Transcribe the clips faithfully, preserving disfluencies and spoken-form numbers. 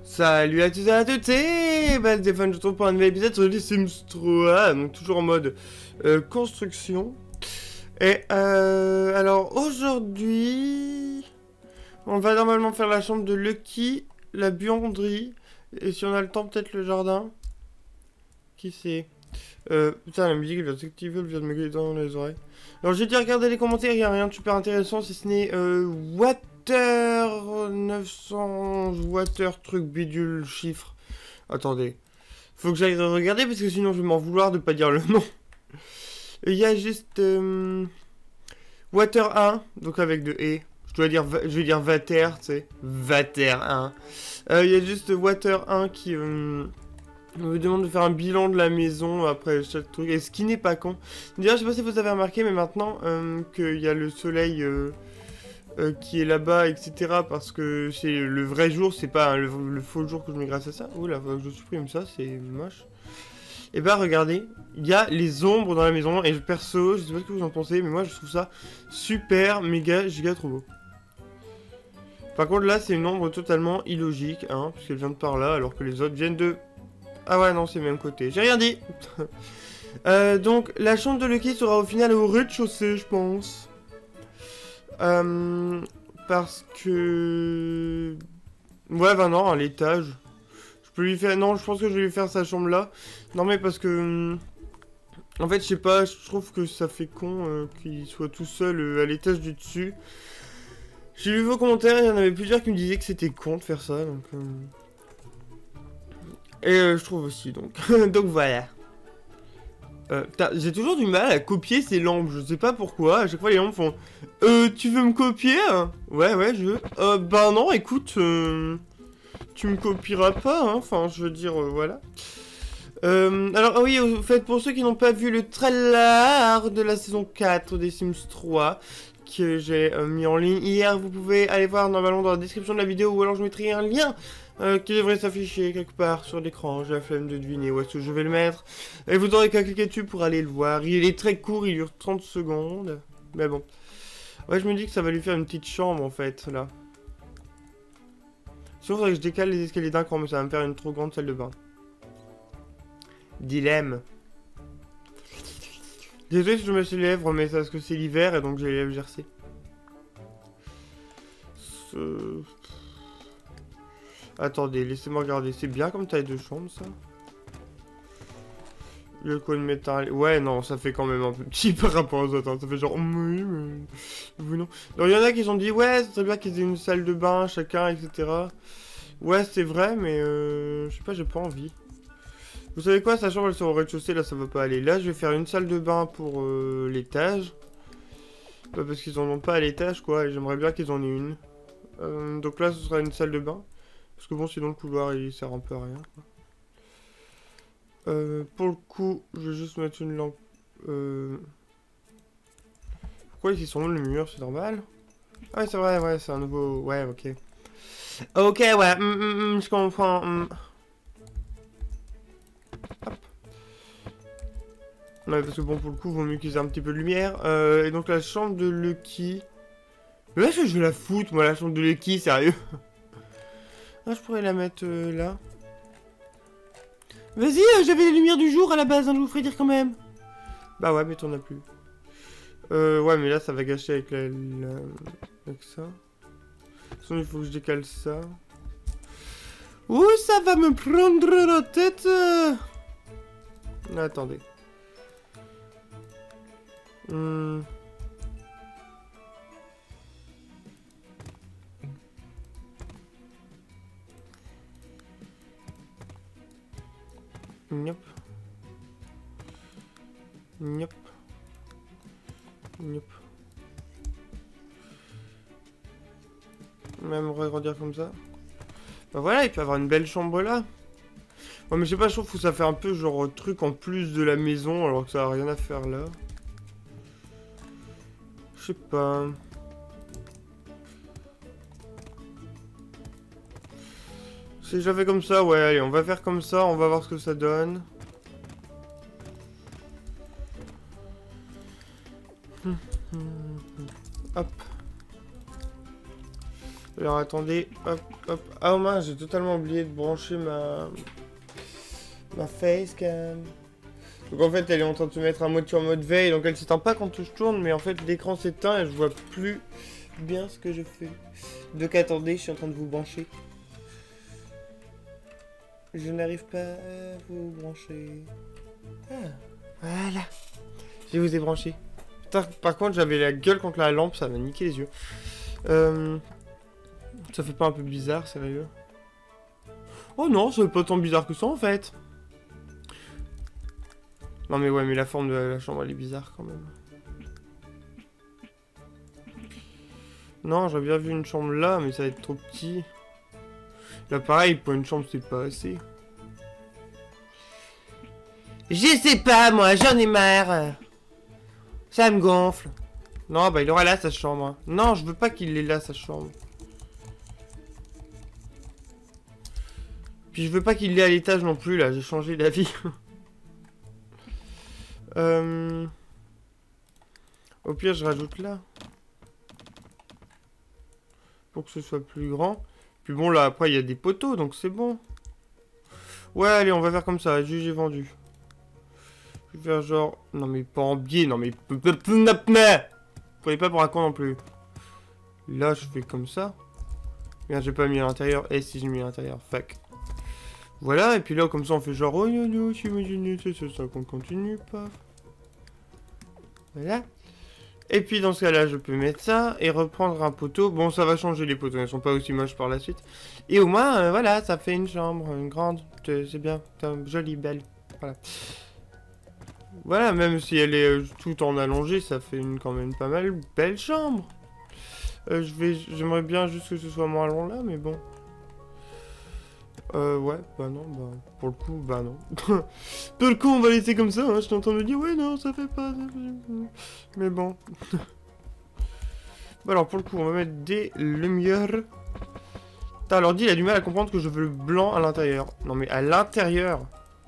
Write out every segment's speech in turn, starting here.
Salut à tous et à toutes, c'est bah, Stéphane, je te retrouve pour un nouvel épisode sur les Sims trois, donc toujours en mode euh, construction. Et euh, alors aujourd'hui, on va normalement faire la chambre de Lucky, la buanderie, et si on a le temps peut-être le jardin. Qui c'est euh, Putain, la musique elle vient de s'activer, elle vient de me gueuler dans les oreilles. Alors j'ai dit regarder les commentaires, il n'y a rien de super intéressant si ce n'est euh, Water neuf cents Water truc bidule chiffre. Attendez, faut que j'aille regarder parce que sinon je vais m'en vouloir de pas dire le nom. Il y a juste euh, Water un, donc avec de E. Je dois dire, je vais dire Vater, tu sais, Vater un. Euh, Il y a juste Water un qui euh, on me demande de faire un bilan de la maison après chaque truc, et ce qui n'est pas con. D'ailleurs, je sais pas si vous avez remarqué, mais maintenant euh, qu'il y a le soleil euh, euh, qui est là-bas, et cetera. Parce que c'est le vrai jour, c'est pas hein, le, le faux jour que je mets grâce à ça. Oula, faut que je supprime ça, c'est moche. Et bah regardez, il y a les ombres dans la maison, et je, perso, je sais pas ce que vous en pensez, mais moi je trouve ça super, méga, giga trop beau. Par contre là, c'est une ombre totalement illogique, hein, puisqu'elle vient de par là, alors que les autres viennent de... Ah ouais, non, c'est le même côté. J'ai rien dit. euh, Donc, la chambre de Lucky sera au final au rez-de-chaussée, je pense. Euh, parce que... Ouais, bah non, à l'étage. Je peux lui faire... Non, je pense que je vais lui faire sa chambre là. Non, mais parce que... En fait, je sais pas, je trouve que ça fait con euh, qu'il soit tout seul euh, à l'étage du dessus. J'ai vu vos commentaires, il y en avait plusieurs qui me disaient que c'était con de faire ça, donc... Euh... Et euh, je trouve aussi, donc. Donc voilà. Euh, j'ai toujours du mal à copier ces lampes, je sais pas pourquoi. À chaque fois, les lampes font Euh, tu veux me copier? Ouais, ouais, je veux. Euh, bah non, écoute, euh, tu me copieras pas, hein. Enfin, je veux dire, euh, voilà. Euh, alors, ah oui, au fait, pour ceux qui n'ont pas vu le trailer de la saison quatre des Sims trois, que j'ai euh, mis en ligne hier, vous pouvez aller voir normalement dans la description de la vidéo, ou alors je mettrai un lien euh, qui devrait s'afficher quelque part sur l'écran. J'ai la flemme de deviner où est-ce que je vais le mettre. Et vous aurez qu'à cliquer dessus pour aller le voir. Il est très court, il dure trente secondes. Mais bon. Ouais, je me dis que ça va lui faire une petite chambre en fait, là. Sauf que je décale les escaliers d'un cran, mais ça va me faire une trop grande salle de bain. Dilemme. Désolé si je me suis les lèvres, mais c'est parce que c'est l'hiver et donc j'ai les lèvres gercées. Ce... Attendez, laissez-moi regarder. C'est bien comme taille de chambre, ça. Le coin de métal. Ouais, non, ça fait quand même un peu petit par rapport aux autres. Hein. Ça fait genre, oui, mais. Oui, non. Donc, il y en a qui ont dit, ouais, c'est très bien qu'ils aient une salle de bain, chacun, et cetera. Ouais, c'est vrai, mais euh, je sais pas, j'ai pas envie. Vous savez quoi, sa chambre, elle sera au rez-de-chaussée, là, ça va pas aller. Là, je vais faire une salle de bain pour euh, l'étage. Bah, parce qu'ils en ont pas à l'étage, quoi, et j'aimerais bien qu'ils en aient une. Euh, donc là, ce sera une salle de bain. Parce que bon, sinon, le couloir, il sert un peu à rien, quoi. Euh, pour le coup, je vais juste mettre une lampe. Euh... Pourquoi ils sont où le mur? C'est normal? Ah, ouais, c'est vrai, ouais, c'est un nouveau. Ouais, ok. Ok, ouais, mm, mm, mm, je comprends. Mm. Hop. Ouais, parce que bon, pour le coup, il vaut mieux qu'ils aient un petit peu de lumière. Euh, et donc, la chambre de Lucky. Mais là, est-ce que je vais la foutre, moi, la chambre de Lucky, sérieux? Ah, je pourrais la mettre euh, là. Vas-y, euh, j'avais les lumières du jour à la base, hein, je vous ferai dire quand même. Bah ouais, mais t'en as plus. Euh, ouais, mais là, ça va gâcher avec la... la... avec ça. De toute façon, il faut que je décale ça. Ouh, ça va me prendre la tête. Attendez. Hmm... Yep. Yep. Yep. Même regrandir comme ça. Bah voilà, il peut avoir une belle chambre là. Ouais, mais je sais pas, je trouve que ça fait un peu genre truc en plus de la maison alors que ça a rien à faire là. Je sais pas. Si je la fais comme ça, ouais, allez, on va faire comme ça, on va voir ce que ça donne. Hop. Alors attendez, hop, hop. Ah mince, j'ai totalement oublié de brancher ma... ma facecam. Donc en fait, elle est en train de se mettre en mode sur mode veille, donc elle s'éteint pas quand je tourne, mais en fait, l'écran s'éteint et je vois plus bien ce que je fais. Donc attendez, je suis en train de vous brancher. Je n'arrive pas à vous brancher. Ah, voilà. Je vous ai branché. Putain, par contre, j'avais la gueule contre la lampe, ça m'a niqué les yeux. Euh... Ça fait pas un peu bizarre, sérieux? Oh non, ça fait pas tant bizarre que ça, en fait. Non mais ouais, mais la forme de la chambre, elle est bizarre, quand même. Non, j'aurais bien vu une chambre là, mais ça va être trop petit. Là, pareil, pour une chambre, c'est pas assez. Je sais pas, moi, j'en ai marre. Ça me gonfle. Non, bah, il aura là sa chambre. Non, je veux pas qu'il ait là sa chambre. Puis je veux pas qu'il l'ait à l'étage non plus, là. J'ai changé d'avis. euh... Au pire, je rajoute là. Pour que ce soit plus grand. Puis bon, là, après, il y a des poteaux, donc c'est bon. Ouais, allez, on va faire comme ça. J'ai vendu. Je vais faire genre... Non, mais pas en biais. Non, mais... Prenez pas pour un con non plus. Là, je fais comme ça. Merde, j'ai pas mis à l'intérieur. Et si j'ai mis à l'intérieur, fuck. Voilà, et puis là, comme ça, on fait genre... Oh, non, non, si imaginez, c'est ça qu'on continue, pas. Voilà. Et puis, dans ce cas-là, je peux mettre ça et reprendre un poteau. Bon, ça va changer les poteaux, ils sont pas aussi moches par la suite. Et au moins, euh, voilà, ça fait une chambre, une grande, c'est bien, jolie, belle. Voilà. Voilà, même si elle est euh, tout en allongée, ça fait une quand même pas mal belle chambre. Euh, je vais, j'aimerais bien juste que ce soit moins long là, mais bon. Euh, ouais, bah non, bah, pour le coup, bah non. Pour le coup, on va laisser comme ça, hein, j'étais en train de me dire, ouais, non, ça fait pas, ça fait... mais bon. Bon, alors, pour le coup, on va mettre des lumières. Putain, alors, dit, il a du mal à comprendre que je veux le blanc à l'intérieur. Non, mais à l'intérieur.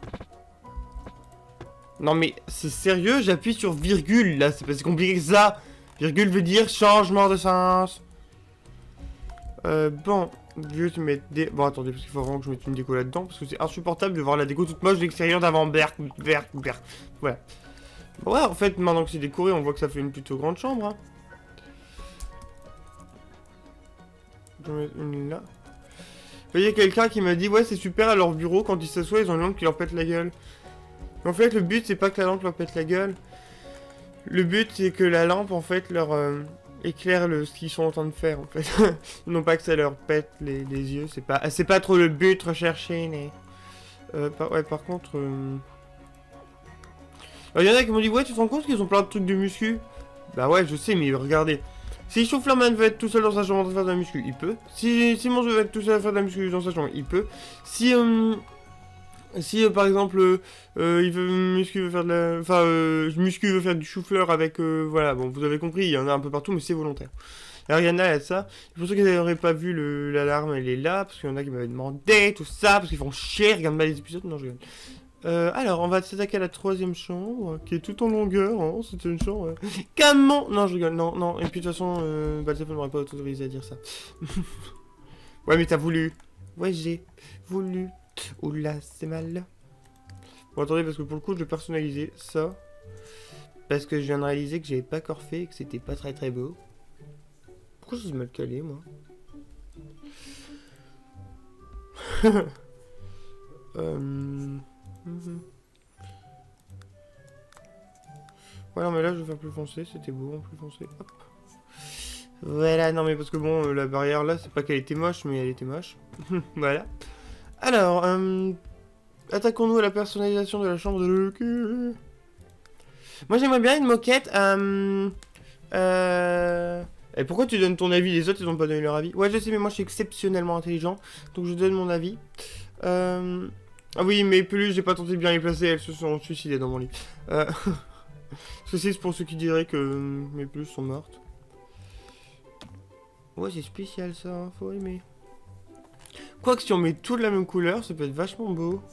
Non, mais c'est sérieux, j'appuie sur virgule, là, c'est pas si compliqué que ça. Virgule veut dire changement de sens. Euh, bon... Je vais te mettre des... Bon, attendez, parce qu'il faut vraiment que je mette une déco là-dedans, parce que c'est insupportable de voir la déco toute moche de l'extérieur d'avant. Berk, berk, berk. Voilà. Bon, ouais, en fait, maintenant que c'est décoré, on voit que ça fait une plutôt grande chambre. Hein. Je vais mettre une là. Il y a quelqu'un qui m'a dit, ouais, c'est super à leur bureau, quand ils s'assoient, ils ont une lampe qui leur pète la gueule. Mais en fait, le but, c'est pas que la lampe leur pète la gueule. Le but, c'est que la lampe, en fait, leur... Euh... éclaire le, ce qu'ils sont en train de faire en fait. Non pas que ça leur pète les, les yeux, c'est pas c'est pas trop le but recherché, mais euh, par, ouais par contre euh... il y en a qui m'ont dit ouais tu te rends compte qu'ils ont plein de trucs de muscu. Bah ouais je sais mais regardez, si Soufflerman veut être tout seul dans sa chambre en train de faire de la muscu, il peut. Si Simon veut être tout seul à faire de la muscu dans sa chambre, il peut. Si euh... Si euh, par exemple euh, euh, il veut muscu veut faire de la enfin euh, muscu veut faire du chou-fleur avec euh, voilà bon vous avez compris il y en a un peu partout mais c'est volontaire. Alors il y en a, il y a ça. Pour ceux qui n'auraient pas vu l'alarme elle est là parce qu'il y en a qui m'avaient demandé tout ça parce qu'ils font chier regarde mal les épisodes non je rigole. Euh, alors on va s'attaquer à la troisième chambre qui est tout en longueur hein, c'était une chambre euh... comment non je rigole non non et puis de toute façon euh, bah, ça ne m'aurait pas autorisé à dire ça. Ouais mais t'as voulu ouais j'ai voulu. Oula, c'est mal. Bon, attendez, parce que pour le coup, je vais personnaliser ça. Parce que je viens de réaliser que j'avais pas encore fait et que c'était pas très très beau. Pourquoi je suis mal calé, moi? euh... mm-hmm. Ouais, non, mais là, je vais faire plus foncé. C'était beau, en plus foncé. Hop. Voilà, non, mais parce que bon, euh, la barrière là, c'est pas qu'elle était moche, mais elle était moche. Voilà. Alors, euh, attaquons-nous à la personnalisation de la chambre de Lucky. Moi, j'aimerais bien une moquette. Euh, euh, et pourquoi tu donnes ton avis? Les autres, ils n'ont pas donné leur avis. Ouais, je sais, mais moi, je suis exceptionnellement intelligent. Donc, je donne mon avis. Euh, ah oui, mes peluches, j'ai pas tenté de bien les placer. Elles se sont suicidées dans mon lit. Euh, Ceci, c'est pour ceux qui diraient que mes peluches sont mortes. Ouais, c'est spécial, ça. Hein, faut aimer. Quoique si on met tout de la même couleur, ça peut être vachement beau.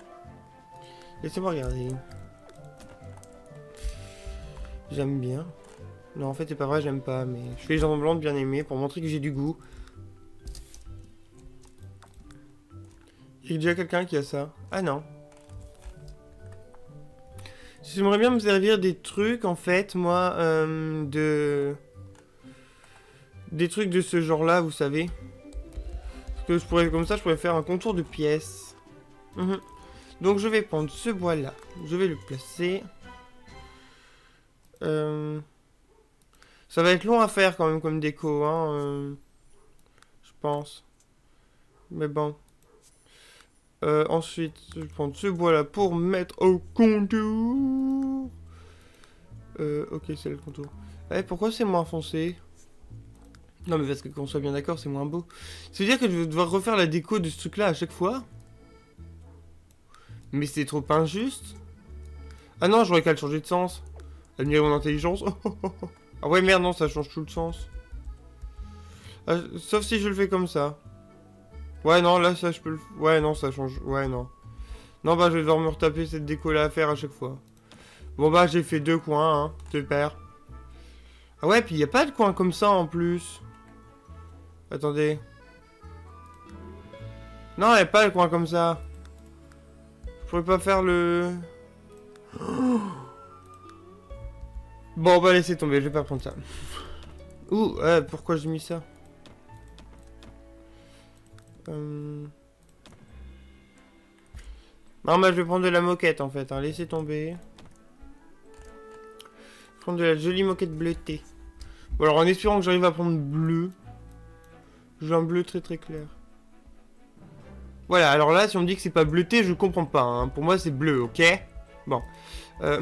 Laissez-moi regarder. J'aime bien. Non, en fait, c'est pas vrai, j'aime pas, mais je fais les semblant de bien aimer pour montrer que j'ai du goût. Il y a déjà quelqu'un qui a ça. Ah non. J'aimerais bien me servir des trucs, en fait, moi, euh, de... Des trucs de ce genre-là, vous savez. Parce que je pourrais, comme ça, je pourrais faire un contour de pièces. Mmh. Donc, je vais prendre ce bois-là. Je vais le placer. Euh... Ça va être long à faire, quand même, comme déco, hein. Euh... Je pense. Mais bon. Euh, ensuite, je vais prendre ce bois-là pour mettre au contour. Euh, ok, c'est le contour. Eh, pourquoi c'est moins foncé? Non, mais parce que qu'on soit bien d'accord, c'est moins beau. Ça veut dire que je vais devoir refaire la déco de ce truc-là à chaque fois? Mais c'est trop injuste. Ah non, j'aurais qu'à le changer de sens. Admirer mon intelligence. Ah ouais, merde, non, ça change tout le sens. Ah, sauf si je le fais comme ça. Ouais, non, là, ça, je peux le... Ouais, non, ça change... Ouais, non. Non, bah, je vais devoir me retaper cette déco-là à faire à chaque fois. Bon, bah, j'ai fait deux coins, hein. Super. Ah ouais, puis il n'y a pas de coin comme ça, en plus. Attendez. Non, il n'y a pas de coin comme ça. Je pourrais pas faire le... Bon, bah, laissez tomber, je vais pas prendre ça. Ouh, euh, pourquoi j'ai mis ça? Euh... Non, bah je vais prendre de la moquette en fait, hein. Laissez tomber. Prendre de la jolie moquette bleutée. Bon, alors en espérant que j'arrive à prendre bleu. J'ai un bleu très très clair. Voilà, alors là, si on me dit que c'est pas bleuté, je comprends pas, hein. Pour moi, c'est bleu, ok? Bon. Euh...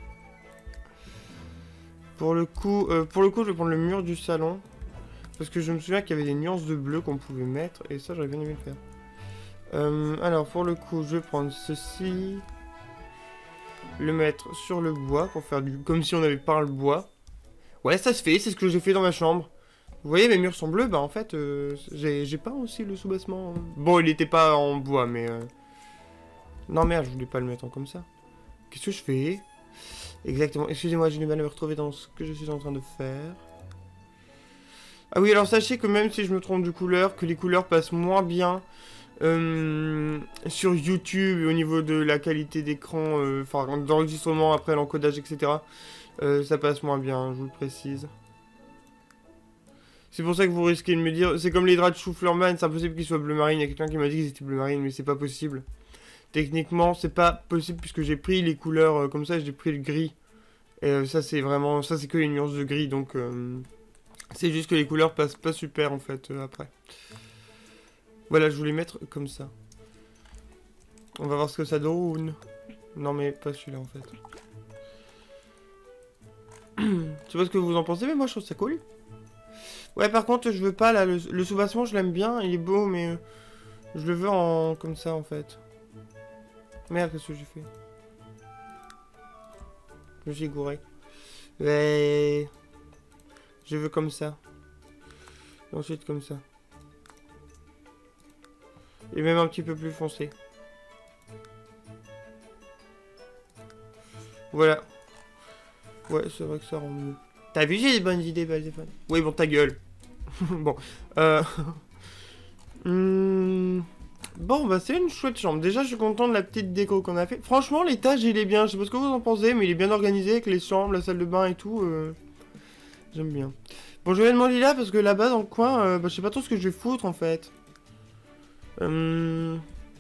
Pour le coup, euh, pour le coup, je vais prendre le mur du salon. Parce que je me souviens qu'il y avait des nuances de bleu qu'on pouvait mettre. Et ça, j'aurais bien aimé le faire. Euh, alors, pour le coup, je vais prendre ceci. Le mettre sur le bois pour faire du... Comme si on avait peint le bois. Ouais, ça se fait. C'est ce que j'ai fait dans ma chambre. Vous voyez, mes murs sont bleus. Bah, en fait, euh, j'ai peint aussi le sous-bassement. Bon, il n'était pas en bois, mais... Euh... Non, merde, je voulais pas le mettre en comme ça. Qu'est-ce que je fais? Exactement. Excusez-moi, j'ai du mal à me retrouver dans ce que je suis en train de faire. Ah oui, alors sachez que même si je me trompe de couleur, que les couleurs passent moins bien euh, sur YouTube au niveau de la qualité d'écran, enfin euh, d'enregistrement après l'encodage, et cetera. Euh, ça passe moins bien, je vous le précise. C'est pour ça que vous risquez de me dire, c'est comme les draps de Chou-Fleur-Man, c'est impossible qu'ils soient bleu marine. Il y a quelqu'un qui m'a dit qu'ils étaient bleu marine, mais c'est pas possible. Techniquement, c'est pas possible puisque j'ai pris les couleurs euh, comme ça, j'ai pris le gris. Et euh, ça, c'est vraiment, ça c'est que les nuances de gris, donc euh, c'est juste que les couleurs passent pas super en fait euh, après. Voilà, je voulais mettre comme ça. On va voir ce que ça donne. Non mais pas celui-là en fait. Je sais pas ce que vous en pensez, mais moi je trouve ça cool. Ouais, par contre, je veux pas là, le, le sous-bassement, je l'aime bien, il est beau, mais euh, je le veux en comme ça en fait. Merde, qu'est-ce que j'ai fait? Je suis gouré. Ouais. Je veux comme ça. Et ensuite comme ça. Et même un petit peu plus foncé. Voilà. Ouais, c'est vrai que ça rend mieux. T'as vu, j'ai des bonnes idées, Balzéphane. Oui, bon, ta gueule. Bon. Euh... hmm... Bon, bah c'est une chouette chambre. Déjà, je suis content de la petite déco qu'on a fait. Franchement, l'étage, il est bien. Je sais pas ce que vous en pensez, mais il est bien organisé avec les chambres, la salle de bain et tout. Euh... J'aime bien. Bon, je vais demander là parce que là-bas, dans le coin, euh, bah, je sais pas trop ce que je vais foutre, en fait. Euh...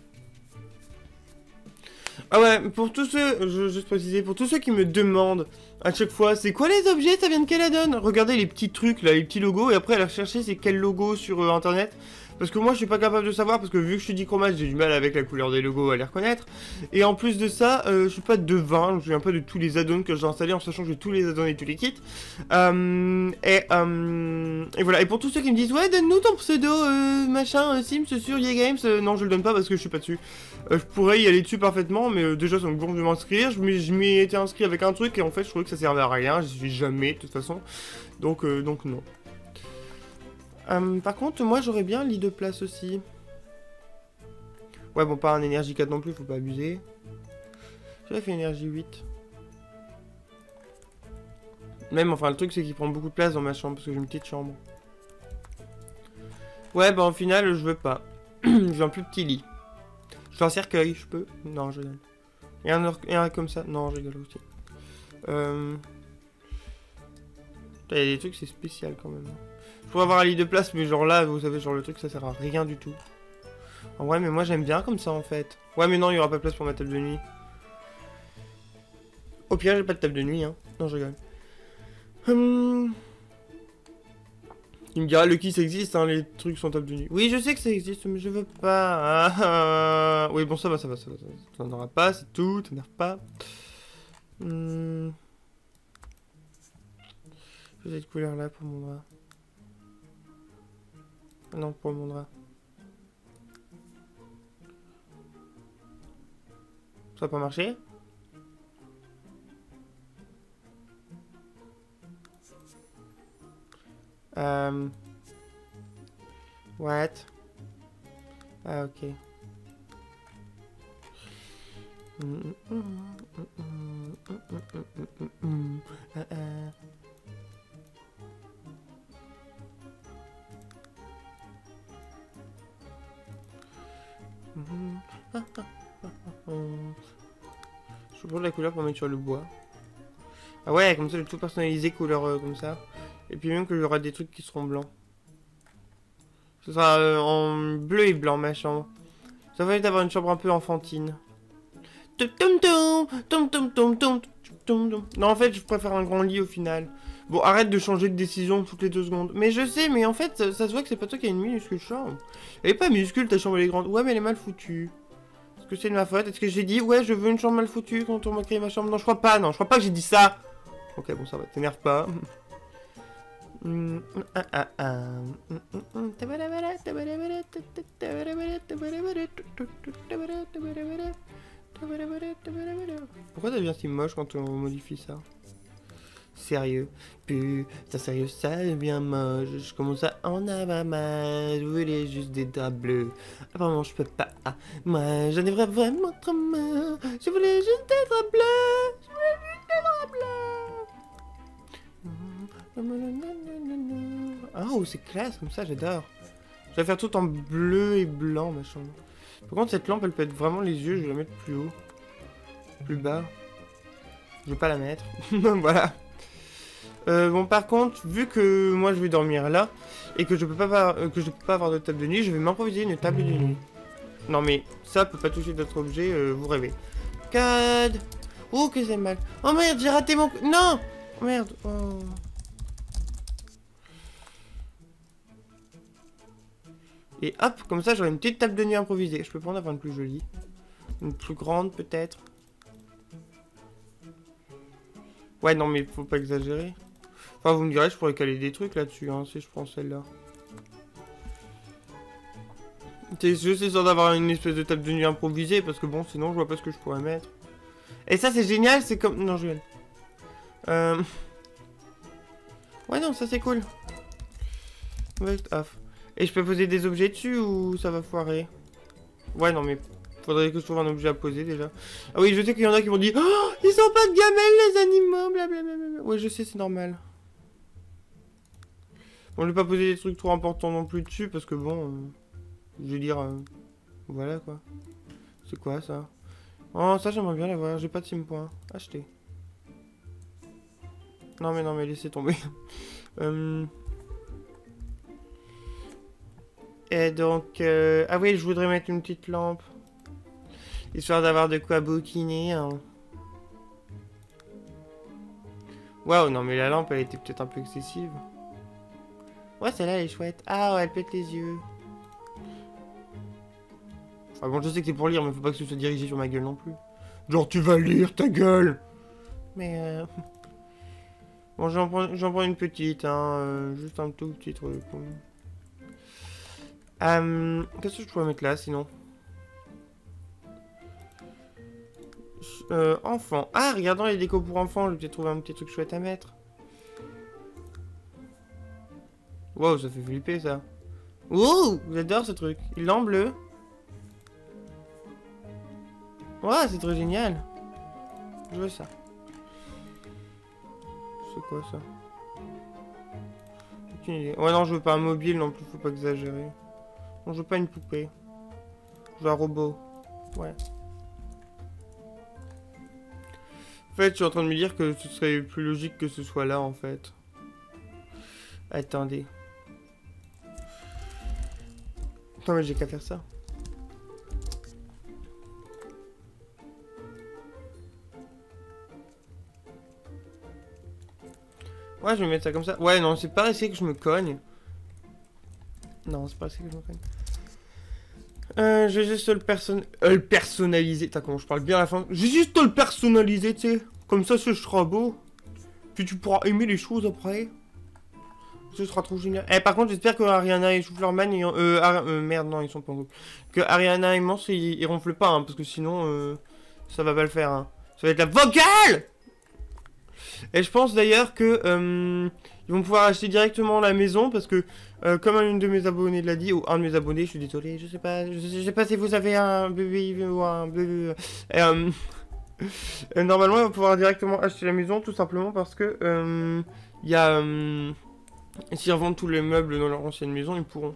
Ah ouais, pour tous ceux, je veux juste préciser, pour tous ceux qui me demandent à chaque fois, c'est quoi les objets, ça vient de quelle donne? Regardez les petits trucs là, les petits logos, et après aller rechercher c'est quel logo sur euh, internet. Parce que moi je suis pas capable de savoir, parce que vu que je suis dichromat, j'ai du mal avec la couleur des logos à les reconnaître. Et en plus de ça, euh, je suis pas devin, je me souviens pas de tous les add-ons que j'ai installés, en sachant que j'ai tous les add-ons et tous les kits. Euh, et, euh, et voilà, et pour tous ceux qui me disent, ouais donne-nous ton pseudo, euh, machin, euh, Sims sur Yegames, euh, non je le donne pas parce que je suis pas dessus. Euh, je pourrais y aller dessus parfaitement, mais euh, déjà ça me gonfle de m'inscrire, je m'y étais inscrit avec un truc et en fait je trouvais que ça servait à rien, j'y suis jamais de toute façon, donc, euh, donc non. Euh, par contre, moi j'aurais bien un lit de place aussi. Ouais, bon, pas un énergie quatre non plus, faut pas abuser. J'avais fait énergie huit. Même, enfin, le truc, c'est qu'il prend beaucoup de place dans ma chambre, parce que j'ai une petite chambre. Ouais, bah, au final, je veux pas. J'ai un plus petit lit. Je fais un cercueil, je peux? Non, je rigole. Et un, et un comme ça? Non, je rigole aussi. Euh... Il y a des trucs, c'est spécial, quand même. Je pourrais avoir un lit de place, mais genre là, vous savez, genre le truc, ça sert à rien du tout. En vrai, mais moi, j'aime bien comme ça, en fait. Ouais, mais non, il y aura pas de place pour ma table de nuit. Au pire, j'ai pas de table de nuit, hein. Non, je rigole. Hum... Il me dira, le qui ça existe, hein, les trucs sont table de nuit. Oui, je sais que ça existe, mais je veux pas. Ah, ah, ah. Oui, bon, ça va, ça va, ça va. Ça n'en aura pas, c'est tout, t'énerve pas. Hum... J'ai cette couleur là pour mon drap. Non, pour mon drap. Ça va pas marcher? Euh... What? Ah, ok. Ah, ah. Je prends de la couleur pour mettre sur le bois. Ah ouais, comme ça, je vais tout personnaliser couleur euh, comme ça. Et puis même qu'il y aura des trucs qui seront blancs. Ce sera euh, en bleu et blanc ma chambre. Ça va être d'avoir une chambre un peu enfantine. Non, en fait, je préfère un grand lit au final. Bon, arrête de changer de décision toutes les deux secondes. Mais je sais, mais en fait, ça, ça se voit que c'est pas toi qui as une minuscule chambre. Elle est pas minuscule, ta chambre elle est grande. Ouais, mais elle est mal foutue. Est-ce que c'est de ma faute? Est-ce que j'ai dit, ouais, je veux une chambre mal foutue quand on m'a créé ma chambre? Non, je crois pas, non, je crois pas que j'ai dit ça. Ok, bon, ça va, t'énerve pas. Pourquoi ça devient si moche quand on modifie ça? Sérieux? Putain, sérieux, ça devient moche. Je commence à en avoir marre. Je voulais juste des draps bleus. Apparemment, je peux pas. Ah, moi, j'en ai vraiment trop marre. Je voulais juste des draps bleus. Je voulais juste des draps bleus. Oh, c'est classe comme ça, j'adore. Je vais faire tout en bleu et blanc, ma chambre. Par contre, cette lampe, elle peut être vraiment les yeux. Je vais la mettre plus haut. Plus bas. Je vais pas la mettre. Voilà. Euh, bon, par contre, vu que moi je vais dormir là et que je peux pas avoir, euh, que je peux pas avoir de table de nuit, je vais m'improviser une table de nuit. Non mais ça peut pas toucher d'autres objets, euh, vous rêvez. Code. Oh que c'est mal. Oh merde, j'ai raté mon. Non. Merde. Oh. Et hop, comme ça j'aurai une petite table de nuit improvisée. Je peux pas en avoir une plus jolie, une plus grande peut-être. Ouais non mais faut pas exagérer. Enfin, vous me direz, je pourrais caler des trucs là-dessus, hein, si je prends celle-là. C'est juste histoire d'avoir une espèce de table de nuit improvisée, parce que bon, sinon, je vois pas ce que je pourrais mettre. Et ça, c'est génial, c'est comme... Non, je viens. Euh... Ouais, non, ça, c'est cool. Off. Et je peux poser des objets dessus, ou ça va foirer? Ouais, non, mais... Faudrait que je trouve un objet à poser, déjà. Ah oui, je sais qu'il y en a qui vont dire... Oh, ils sont pas de gamelles, les animaux, blablabla. Ouais, je sais, c'est normal. Bon, je vais pas poser des trucs trop importants non plus dessus parce que bon, euh, je veux dire, euh, voilà quoi. C'est quoi ça? Oh, ça j'aimerais bien l'avoir, j'ai pas de sim point. Acheter. Non mais non mais laissez tomber. euh... Et donc, euh... ah oui, je voudrais mettre une petite lampe. Histoire d'avoir de quoi bouquiner. Hein. Waouh, non mais la lampe elle était peut-être un peu excessive. Ouais, celle-là, elle est chouette. Ah, ouais, elle pète les yeux. Ah bon, je sais que c'est pour lire, mais faut pas que ce soit dirigé sur ma gueule non plus. Genre, tu vas lire ta gueule. Mais, euh... Bon, j'en prends, j'en prends une petite, hein. Euh, juste un tout petit truc. Euh... Qu'est-ce que je pourrais mettre là, sinon? Euh, enfant. Ah, regardons les décos pour enfants. Je vais peut-être trouver un petit truc chouette à mettre. Wow, ça fait flipper ça. Ouh, j'adore ce truc. Il est en bleu. Ouais, c'est trop génial. Je veux ça. C'est quoi ça? Aucune idée. Ouais, non, je veux pas un mobile non plus, faut pas exagérer. Non, je veux pas une poupée. Je veux un robot. Ouais. En fait, je suis en train de me dire que ce serait plus logique que ce soit là, en fait. Attendez. Non, mais j'ai qu'à faire ça. Ouais, je vais mettre ça comme ça. Ouais, non, c'est pas ici que je me cogne. Non, c'est pas ici que je me cogne. Euh, je vais juste le, person... euh, le personnaliser. T'as comment je parle bien à la fin. Je vais juste le personnaliser, tu sais. Comme ça, ce sera beau. Puis tu pourras aimer les choses après. Ce sera trop génial. Eh, par contre, j'espère que Ariana et Souffleurman, ils... euh, Ari... euh, merde, non, ils sont pas en couple. Que Ariana et Mance, ils, ils ronflent pas, hein, parce que sinon, euh, ça va pas le faire, hein. Ça va être la vocale. Et je pense d'ailleurs que euh, ils vont pouvoir acheter directement la maison parce que euh, comme une de mes abonnés l'a dit, ou un de mes abonnés, je suis désolé, je sais pas, je sais, je sais pas si vous avez un bébé ou un bébé. Euh, euh, normalement, ils vont pouvoir directement acheter la maison tout simplement parce que il euh, y a euh, s'ils revendent tous les meubles dans leur ancienne maison, ils pourront.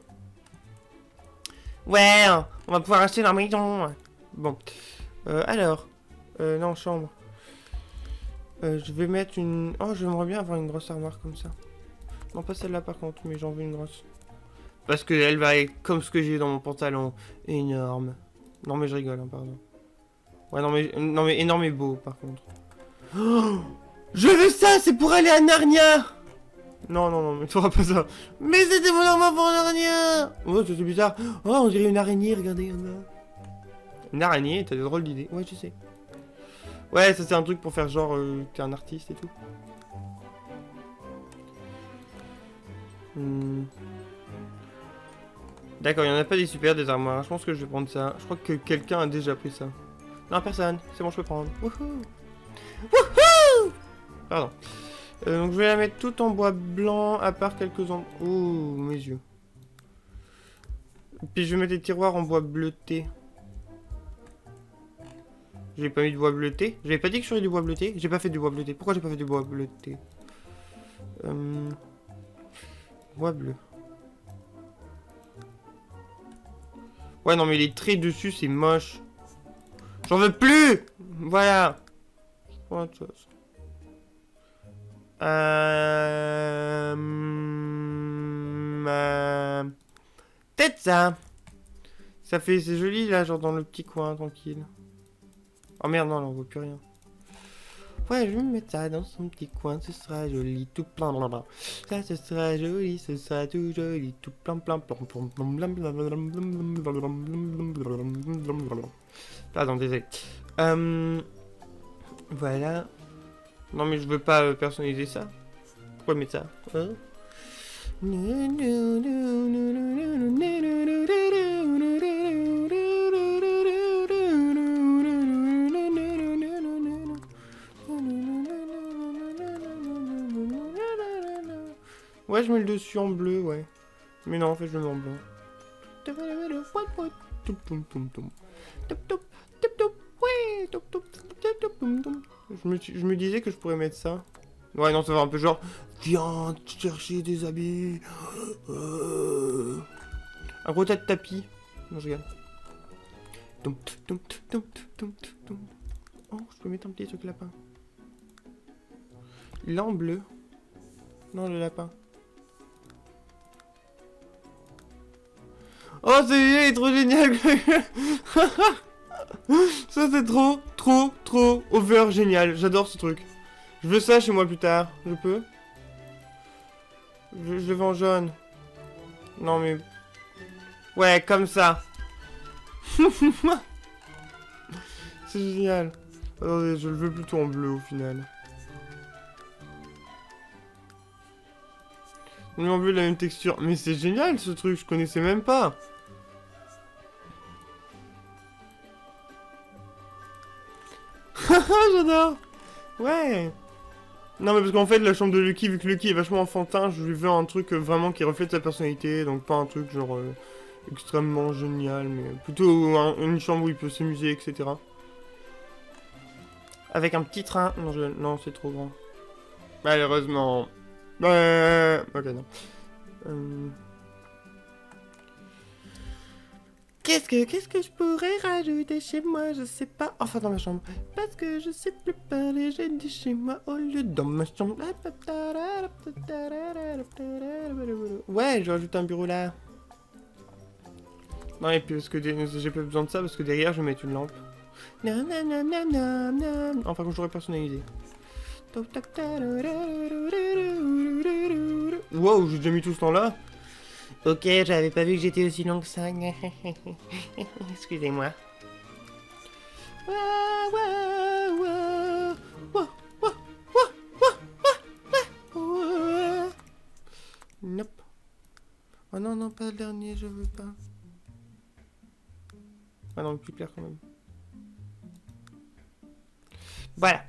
Ouais, on va pouvoir acheter la maison. Bon, euh, alors, euh, non, chambre. Euh, je vais mettre une... Oh, j'aimerais bien avoir une grosse armoire comme ça. Non, pas celle-là par contre, mais j'en veux une grosse. Parce qu'elle va être comme ce que j'ai dans mon pantalon. Énorme. Non, mais je rigole, hein, pardon. Ouais, non, mais, non, mais énorme et beau, par contre. Oh, je veux ça, c'est pour aller à Narnia. Non, non, non, mais tu auras pas ça. Mais c'était mon armoire pour Narnia. Oh, c'est bizarre. Oh, on dirait une araignée, regardez, là. Une araignée, t'as des drôles d'idées. Ouais, je sais. Ouais, ça c'est un truc pour faire genre euh, t'es un artiste et tout. Hmm. D'accord, il n'y en a pas des super des armoires. Je pense que je vais prendre ça. Je crois que quelqu'un a déjà pris ça. Non, personne. C'est bon, je peux prendre. Wouhou! Wouhou! Pardon. Euh, donc je vais la mettre toute en bois blanc, à part quelques endroits. Ouh, mes yeux. Puis je vais mettre des tiroirs en bois bleuté. J'ai pas mis de bois bleuté. J'avais pas dit que je ferais du bois bleuté. J'ai pas fait du bois bleuté. Pourquoi j'ai pas fait du bois bleuté? euh... Bois bleu. Ouais, non, mais les traits dessus, c'est moche. J'en veux plus. Voilà. Je prends autre chose. Euh... euh... Peut-être ça. Ça fait... C'est joli, là, genre dans le petit coin, tranquille. Oh merde, non, là, on voit plus rien. Ouais, je vais me mettre ça dans son petit coin, ce sera joli, tout plein, plein, plein. Ça, ce sera joli, ce sera tout joli, tout plein, plein, plein, plein, pardon, désolé. Euh, voilà. Non, mais je veux pas euh, personnaliser ça. Pourquoi mettre ça, hein? Ouais, je mets le dessus en bleu, ouais. Mais non, en fait, je le mets en blanc. Je me, je me disais que je pourrais mettre ça. Ouais, non, ça va un peu genre... Viens chercher des habits. Euh... Un gros tas de tapis. Non, je regarde. Oh, je peux mettre un petit truc lapin. Il est en bleu. Non, le lapin. Oh, c'est il est trop génial. Ça, c'est trop, trop, trop over génial. J'adore ce truc. Je veux ça chez moi plus tard. Je peux? Je, je le veux en jaune. Non, mais... Ouais, comme ça. C'est génial. Attendez, je le veux plutôt en bleu au final. On en bleu la même texture. Mais c'est génial ce truc, je connaissais même pas. J'adore. Ouais. Non mais parce qu'en fait la chambre de Lucky, vu que Lucky est vachement enfantin, je lui veux un truc vraiment qui reflète sa personnalité. Donc pas un truc genre euh, extrêmement génial, mais plutôt un, une chambre où il peut s'amuser, et cetera. Avec un petit train. Non, je... non c'est trop grand. Malheureusement. Euh... Ok, non. Euh... Qu'est-ce que, qu'est-ce que je pourrais rajouter chez moi? Je sais pas. Enfin, dans ma chambre. Parce que je sais plus parler, j'ai dit chez moi au lieu dans ma chambre. Ouais, je rajoute un bureau là. Non, et puis parce que j'ai pas besoin de ça, parce que derrière, je vais mettre une lampe. Enfin, quand j'aurais personnalisé. Wow, j'ai déjà mis tout ce temps-là. Ok, j'avais pas vu que j'étais aussi long que ça. Excusez-moi. Nope. Oh non, non, pas le dernier, je veux pas. Ah non, plus clair quand même. Voilà.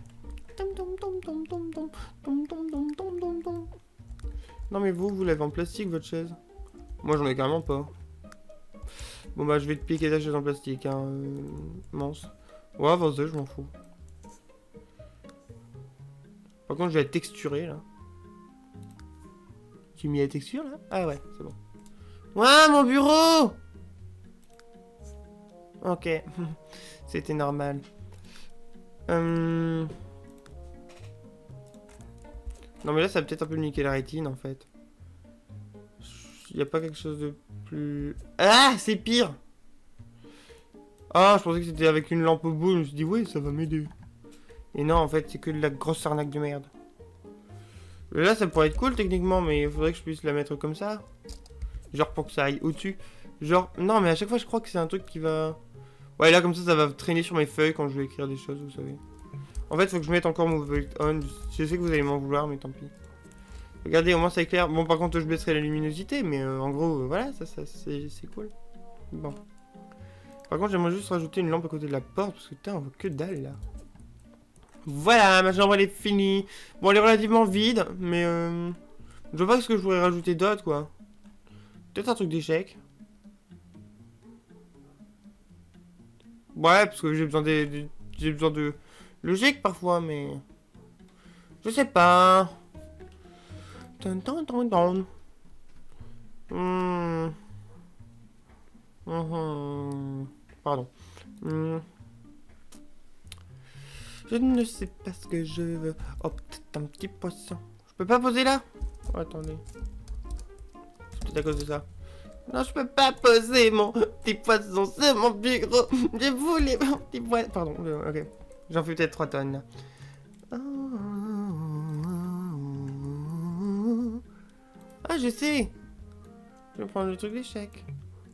Non mais vous, vous l'avez en plastique votre chaise? Moi j'en ai carrément pas. Bon bah je vais te piquer ta chaise en plastique, hein, euh, mince. Ouais, vas-y, je m'en fous. Par contre je vais la texturer là. Tu mis la texture là? Ah ouais, c'est bon. Ouais, mon bureau! Ok, c'était normal. Euh... Non mais là ça va peut-être un peu niquer la rétine en fait. Il n'y a pas quelque chose de plus... Ah, c'est pire. Ah, je pensais que c'était avec une lampe au bout. Je me suis dit, oui, ça va m'aider. Et non, en fait, c'est que de la grosse arnaque de merde. Là, ça pourrait être cool, techniquement, mais il faudrait que je puisse la mettre comme ça. Genre pour que ça aille au-dessus. Genre, non, mais à chaque fois, je crois que c'est un truc qui va... Ouais, là, comme ça, ça va traîner sur mes feuilles quand je vais écrire des choses, vous savez. En fait, il faut que je mette encore Move On. Je sais que vous allez m'en vouloir, mais tant pis. Regardez, au moins ça éclaire. Bon, par contre, je baisserai la luminosité, mais euh, en gros, euh, voilà, ça, ça c'est cool. Bon. Par contre, j'aimerais juste rajouter une lampe à côté de la porte, parce que putain, on voit que dalle là. Voilà, ma chambre elle est finie. Bon, elle est relativement vide, mais euh, je vois pas ce que je pourrais rajouter d'autre, quoi. Peut-être un truc d'échec. Ouais, parce que j'ai besoin de, de j'ai besoin de logique parfois, mais je sais pas. Dun, dun, dun, dun. Mmh. Mmh. Pardon. Mmh. Je ne sais pas ce que je veux. Oh, peut-être un petit poisson. Je peux pas poser là? Oh, attendez. C'est peut-être à cause de ça. Non, je peux pas poser mon petit poisson sur mon bureau. Je voulais mon petit poisson. Pardon, euh, ok. J'en fais peut-être trois tonnes là. Ah, je sais. Je vais prendre le truc d'échec.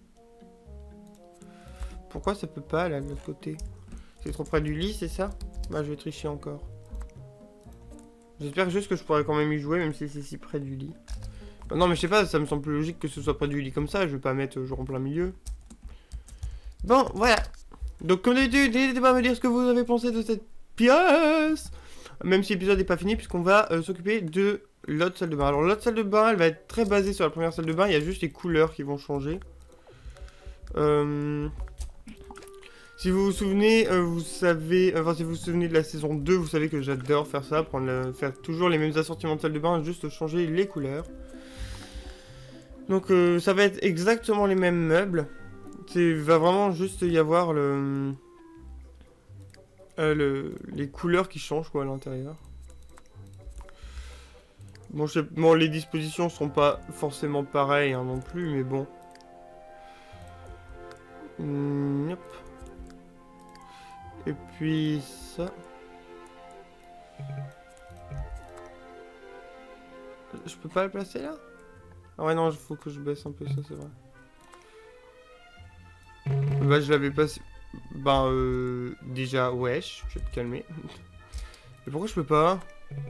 Pourquoi ça peut pas là de l'autre côté? C'est trop près du lit, c'est ça? Bah, je vais tricher encore. J'espère juste que je pourrais quand même y jouer, même si c'est si près du lit. Bah, non, mais je sais pas, ça me semble plus logique que ce soit près du lit comme ça. Je vais pas mettre genre en plein milieu. Bon, voilà. Donc, comme d'habitude, n'hésitez pas à me dire ce que vous avez pensé de cette pièce. Même si l'épisode n'est pas fini, puisqu'on va euh, s'occuper de l'autre salle de bain. Alors, l'autre salle de bain, elle va être très basée sur la première salle de bain. Il y a juste les couleurs qui vont changer. Euh... Si vous vous souvenez, euh, vous savez, enfin si vous vous souvenez de la saison deux, vous savez que j'adore faire ça, prendre le, faire toujours les mêmes assortiments de salle de bain, juste changer les couleurs. Donc euh, ça va être exactement les mêmes meubles. Il va vraiment juste y avoir le, euh, le les couleurs qui changent quoi à l'intérieur. Bon, je sais, bon, les dispositions sont pas forcément pareilles hein, non plus, mais bon. Mmh, yep. Et puis ça. Je peux pas le placer là? Ah ouais non, il faut que je baisse un peu ça, c'est vrai. Bah je l'avais passé. Bah euh... déjà, wesh, je vais te calmer. Mais pourquoi je peux pas?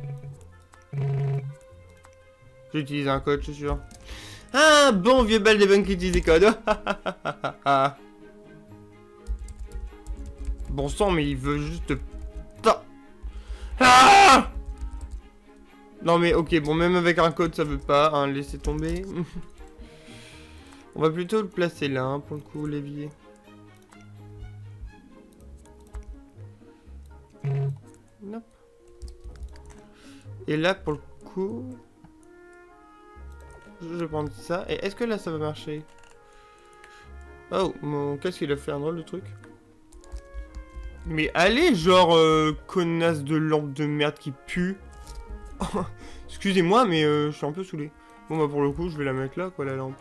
J'ai utilisé un code, je suis sûr. Ah bon vieux bal de banque qui utilise des codes. Bon sang, mais il veut juste... Ah non mais ok, bon même avec un code ça veut pas, hein, laissez tomber. On va plutôt le placer là, hein, pour le coup, l'évier. Nope. Et là, pour le coup... Je vais prendre ça. Et est-ce que là, ça va marcher? Oh, mon casque, il a fait un drôle de truc. Mais allez, genre, euh, connasse de lampe de merde qui pue. Excusez-moi, mais euh, je suis un peu saoulé. Bon, bah, pour le coup, je vais la mettre là, quoi, la lampe.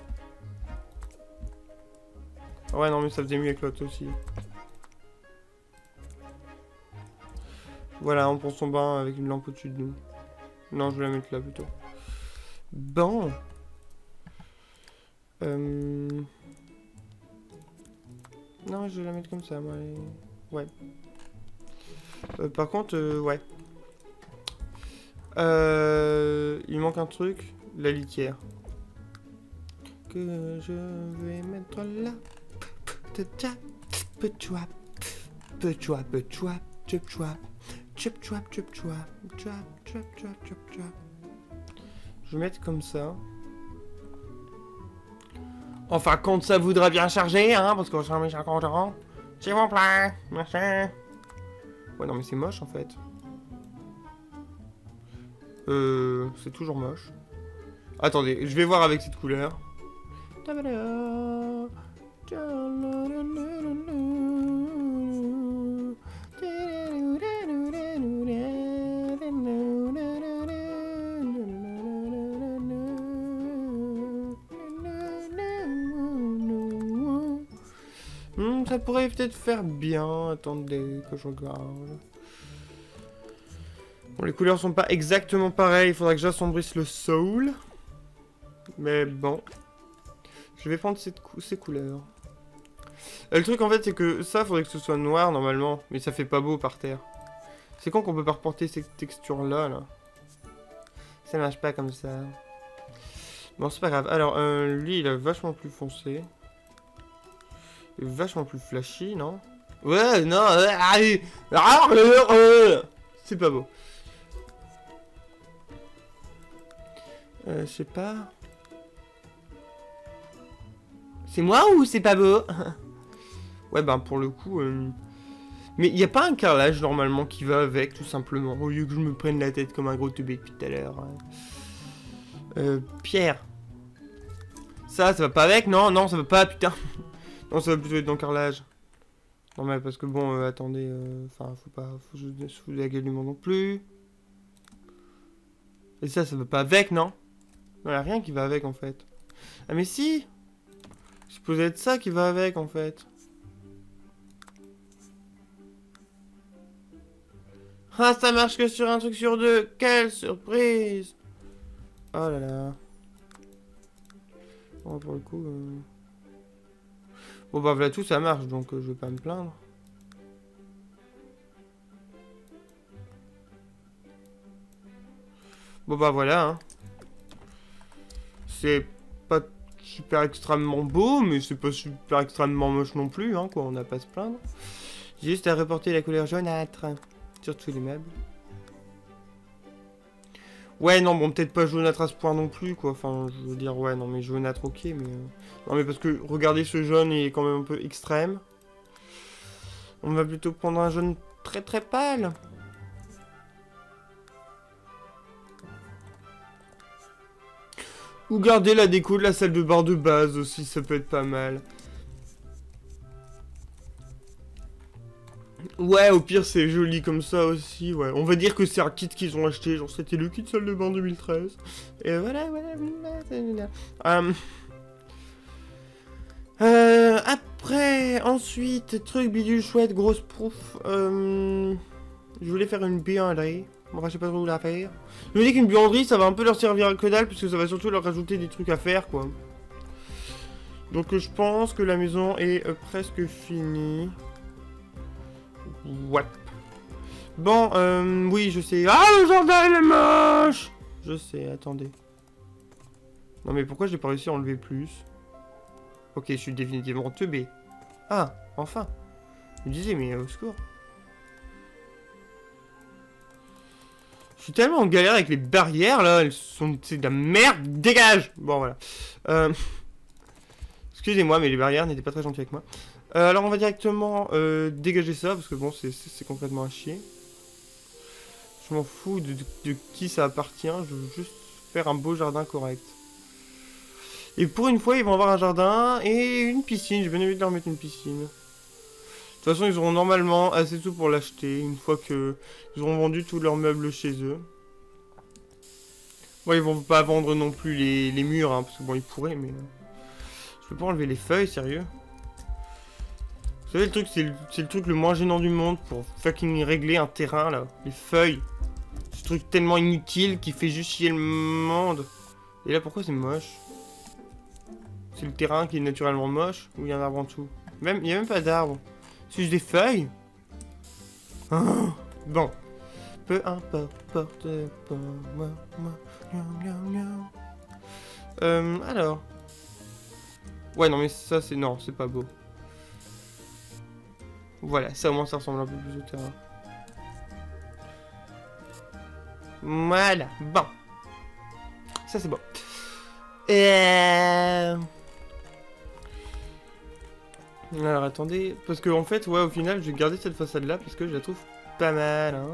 Ah ouais, non, mais ça faisait mieux avec l'autre aussi. Voilà, on prend son bain avec une lampe au-dessus de nous. Non, je vais la mettre là, plutôt. Bon. Euh... Non, je vais la mettre comme ça, moi. Ouais. Euh, par contre, euh, ouais. Euh... Il manque un truc. La litière. Que je vais mettre là. Petit petit petit petit chop chop chop chop chop chop chop chop chop. Je vais mettre comme ça. Enfin, quand ça voudra bien charger, hein, parce qu'on sera mis à compte. S'il vous plaît, merci. Ouais, non, mais c'est moche en fait. Euh, c'est toujours moche. Attendez, je vais voir avec cette couleur. Hmm, ça pourrait peut-être faire bien. Attendez que je regarde. Bon, les couleurs sont pas exactement pareilles. Il faudra que j'assombrisse le soul. Mais bon. Je vais prendre cette cou ces couleurs. Euh, le truc en fait c'est que ça faudrait que ce soit noir normalement. Mais ça fait pas beau par terre. C'est con qu'on peut pas reporter ces textures là, là. Ça marche pas comme ça. Bon c'est pas grave. Alors euh, lui il est vachement plus foncé. Il est vachement plus flashy, non? Ouais non euh, euh, c'est pas beau. Euh, je sais pas. C'est moi ou c'est pas beau? Ouais, ben pour le coup... Euh... Mais il n'y a pas un carrelage normalement qui va avec, tout simplement. Au lieu que je me prenne la tête comme un gros teubé depuis tout à l'heure. Euh, Pierre. Ça, ça va pas avec? Non, non, ça va pas, putain. Non, ça va plutôt être dans le carrelage. Non, mais parce que bon, euh, attendez... Enfin, euh, faut pas... Faut que je se foutre de la gueule du monde non plus. Et ça, ça va pas avec, non? Non, y a rien qui va avec, en fait. Ah, mais si! C'est supposé être ça qui va avec, en fait. Ah, ça marche que sur un truc sur deux. Quelle surprise! Oh là là. Bon, pour le coup... Euh... Bon, bah, voilà tout, ça marche, donc euh, je vais pas me plaindre. Bon, bah, voilà, hein. C'est pas super extrêmement beau, mais c'est pas super extrêmement moche non plus, hein, quoi, on n'a pas à se plaindre. J'ai juste à reporter la couleur jaunâtre sur tous les meubles. Ouais, non, bon, peut-être pas jaunâtre à ce point non plus, quoi, enfin, je veux dire, ouais, non, mais jaunâtre, ok, mais... Euh... Non, mais parce que, regardez, ce jaune, il est quand même un peu extrême. On va plutôt prendre un jaune très très pâle. Ou garder la déco de la salle de bain de base aussi, ça peut être pas mal. Ouais, au pire, c'est joli comme ça aussi, ouais. On va dire que c'est un kit qu'ils ont acheté, genre c'était le kit salle de bain deux mille treize. Et voilà, voilà, voilà. Euh... Euh, après, ensuite, truc bidule chouette, grosse proof. Euh... Je voulais faire une buanderie. Bon, enfin, je sais pas trop où la faire. Je me dis qu'une buanderie, ça va un peu leur servir à que dalle, puisque ça va surtout leur rajouter des trucs à faire, quoi. Donc, euh, je pense que la maison est euh, presque finie. Ouais. Bon, euh, oui, je sais. Ah, le jardin, il est moche! Je sais, attendez. Non, mais pourquoi j'ai pas réussi à enlever plus? Ok, je suis définitivement teubé. Ah, enfin. Je me disais, mais au secours. Je suis tellement en galère avec les barrières, là. Elles sont... C'est de la merde. Dégage! Bon, voilà. Euh... Excusez-moi, mais les barrières n'étaient pas très gentilles avec moi. Euh, alors, on va directement euh, dégager ça, parce que bon, c'est concrètement à chier. Je m'en fous de, de, de qui ça appartient, je veux juste faire un beau jardin correct. Et pour une fois, ils vont avoir un jardin et une piscine. J'ai bien envie de leur mettre une piscine. De toute façon, ils auront normalement assez de sous pour l'acheter une fois que ils auront vendu tous leurs meubles chez eux. Bon, ils vont pas vendre non plus les, les murs, hein, parce que bon, ils pourraient, mais... Je peux pas enlever les feuilles, sérieux? Vous savez, le truc, c'est le, le truc le moins gênant du monde pour fucking régler un terrain, là. Les feuilles. Ce truc tellement inutile qui fait juste chier le monde. Et là, pourquoi c'est moche? C'est le terrain qui est naturellement moche ou il y a un arbre en dessous? Même, il n'y a même pas d'arbre. C'est juste des feuilles. Oh, bon. Peu importe pour moi, moi. Euh, alors. Ouais, non, mais ça, c'est... Non, c'est pas beau. Voilà, ça au moins, ça ressemble un peu plus au terrain. Voilà, bon. Ça, c'est bon. Euh... Alors, attendez. Parce que, en fait, ouais, au final, je vais garder cette façade-là parce que je la trouve pas mal, hein.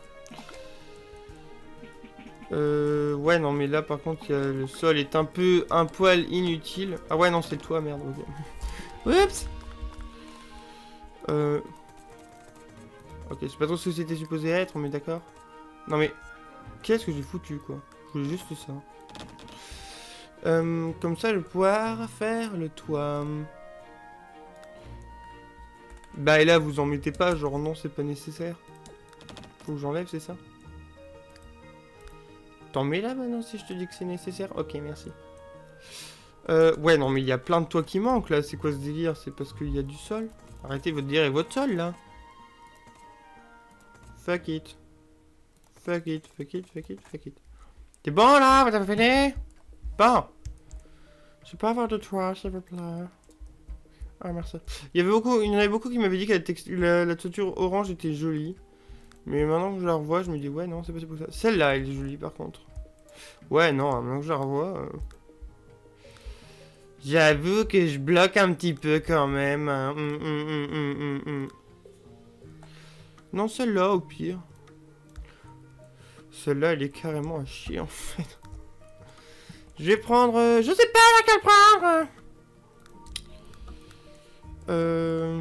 Euh, ouais, non, mais là, par contre, y a, le sol est un peu, un poil inutile. Ah ouais, non, c'est le toit, merde. Okay. Oups. Euh... Ok, je sais pas trop ce que c'était supposé être, mais d'accord. Non, mais... Qu'est-ce que j'ai foutu, quoi? Je voulais juste ça. Euh, comme ça, je vais pouvoir faire le toit. Bah, et là, vous en mettez pas, genre, non, c'est pas nécessaire. Faut que j'enlève, c'est ça? T'en mets là maintenant si je te dis que c'est nécessaire? Ok, merci. Euh, ouais, non, mais il y a plein de toits qui manquent là. C'est quoi ce délire? C'est parce qu'il y a du sol? Arrêtez votre dire et votre sol là. Fuck it. Fuck it, fuck it, fuck it, fuck it. T'es bon là? Vous avez fini? Bon. Je peux pas avoir de toit, s'il vous plaît. Ah, merci. Il y avait beaucoup, il y en avait beaucoup qui m'avaient dit que la, texture, la, la toiture orange était jolie. Mais maintenant que je la revois, je me dis, ouais, non, c'est pas pour ça. Celle-là, elle est jolie, par contre. Ouais, non, maintenant que je la revois... Euh... J'avoue que je bloque un petit peu, quand même. Hein. Hum, hum, hum, hum, hum, hum. Non, celle-là, au pire. Celle-là, elle est carrément à chier, en fait. Je vais prendre... Euh... Je sais pas laquelle prendre. Euh...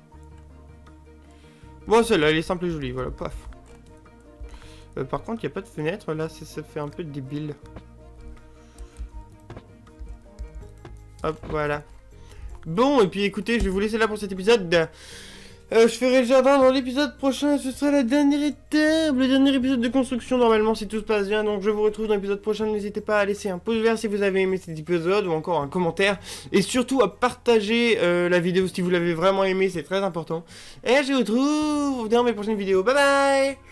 Bon, celle-là, elle est simple et jolie, voilà, paf. Euh, par contre, il n'y a pas de fenêtre, là, ça fait un peu débile. Hop, voilà. Bon, et puis écoutez, je vais vous laisser là pour cet épisode. Euh, je ferai le jardin dans l'épisode prochain, ce sera la dernière étape, le dernier épisode de construction, normalement, si tout se passe bien. Donc, je vous retrouve dans l'épisode prochain, n'hésitez pas à laisser un pouce vert si vous avez aimé cet épisode, ou encore un commentaire. Et surtout, à partager euh, la vidéo si vous l'avez vraiment aimé, c'est très important. Et je vous retrouve dans mes prochaines vidéos, bye bye!